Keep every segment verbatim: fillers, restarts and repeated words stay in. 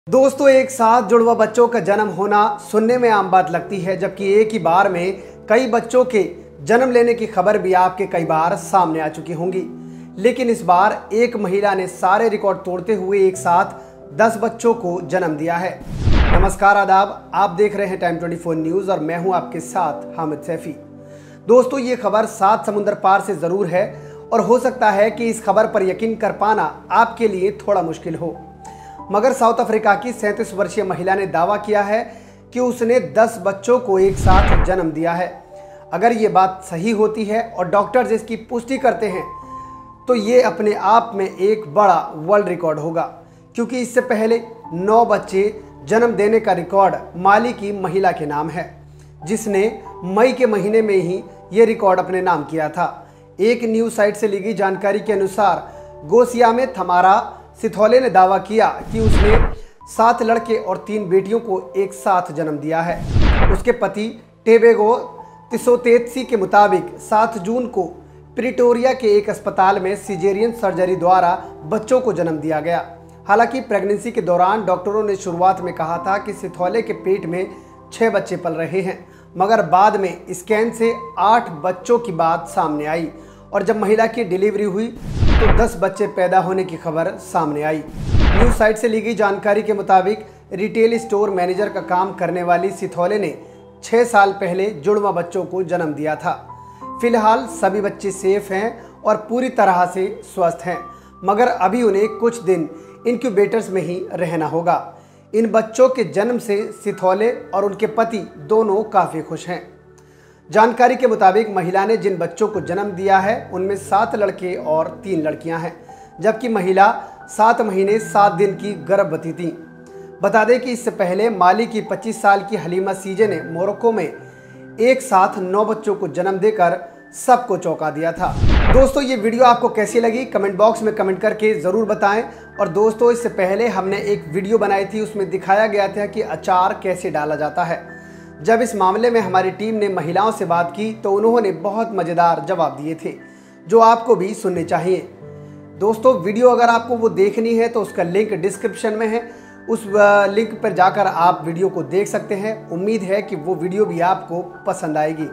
दोस्तों, एक साथ जुड़वा बच्चों का जन्म होना सुनने में आम बात लगती है, जबकि एक ही बार में कई बच्चों के जन्म लेने की खबर भी आपके कई बार सामने आ चुकी होंगी। लेकिन इस बार एक महिला ने सारे रिकॉर्ड तोड़ते हुए एक साथ दस बच्चों को जन्म दिया है। नमस्कार, आदाब, आप देख रहे हैं टाइम चौबीस न्यूज और मैं हूं आपके साथ हामिद सैफी। दोस्तों, ये खबर सात समुंदर पार से जरूर है और हो सकता है कि इस खबर पर यकीन कर पाना आपके लिए थोड़ा मुश्किल हो, मगर साउथ अफ्रीका की सैंतीस वर्षीय महिला ने दावा किया है कि उसने दस बच्चों को एक साथ जन्म दिया है। अगर ये बात सही होती है और डॉक्टर्स इसकी पुष्टि करते हैं तो ये अपने आप में एक बड़ा वर्ल्ड रिकॉर्ड होगा, क्योंकि इससे पहले नौ बच्चे जन्म देने का रिकॉर्ड माली की महिला के नाम है, जिसने मई के महीने में ही ये रिकॉर्ड अपने नाम किया था। एक न्यूज साइट से ली गई जानकारी के अनुसार गोसिया में थमारा सिथौले ने दावा किया कि उसने सात लड़के और तीन बेटियों को एक साथ जन्म दिया है। उसके पति टेबेगो तिसोतेत्सी के मुताबिक सात जून को प्रिटोरिया के एक अस्पताल में सिजेरियन सर्जरी द्वारा बच्चों को जन्म दिया गया। हालांकि प्रेगनेंसी के दौरान डॉक्टरों ने शुरुआत में कहा था कि सिथौले के पेट में छह बच्चे पल रहे हैं, मगर बाद में स्कैन से आठ बच्चों की बात सामने आई और जब महिला की डिलीवरी हुई तो दस बच्चे पैदा होने की खबर सामने आई। न्यूज साइट से ली गई जानकारी के मुताबिक रिटेल स्टोर मैनेजर का काम करने वाली सिथौले ने छः साल पहले जुड़वा बच्चों को जन्म दिया था। फिलहाल सभी बच्चे सेफ हैं और पूरी तरह से स्वस्थ हैं, मगर अभी उन्हें कुछ दिन इनक्यूबेटर्स में ही रहना होगा। इन बच्चों के जन्म से सिथौले और उनके पति दोनों काफ़ी खुश हैं। जानकारी के मुताबिक महिला ने जिन बच्चों को जन्म दिया है उनमें सात लड़के और तीन लड़कियां हैं, जबकि महिला सात महीने सात दिन की गर्भवती थी। बता दें कि इससे पहले माली की पच्चीस साल की हलीमा सीजे ने मोरक्को में एक साथ नौ बच्चों को जन्म देकर सबको चौंका दिया था। दोस्तों, ये वीडियो आपको कैसी लगी कमेंट बॉक्स में कमेंट करके ज़रूर बताएं। और दोस्तों, इससे पहले हमने एक वीडियो बनाई थी, उसमें दिखाया गया था कि अचार कैसे डाला जाता है। जब इस मामले में हमारी टीम ने महिलाओं से बात की तो उन्होंने बहुत मज़ेदार जवाब दिए थे, जो आपको भी सुनने चाहिए। दोस्तों, वीडियो अगर आपको वो देखनी है तो उसका लिंक डिस्क्रिप्शन में है, उस लिंक पर जाकर आप वीडियो को देख सकते हैं। उम्मीद है कि वो वीडियो भी आपको पसंद आएगी।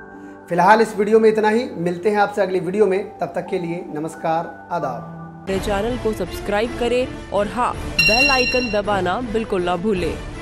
फिलहाल इस वीडियो में इतना ही, मिलते हैं आपसे अगली वीडियो में। तब तक के लिए नमस्कार, आदाब। मेरे चैनल को सब्सक्राइब करें और हाँ, बेल आइकन दबाना बिल्कुल ना भूलें।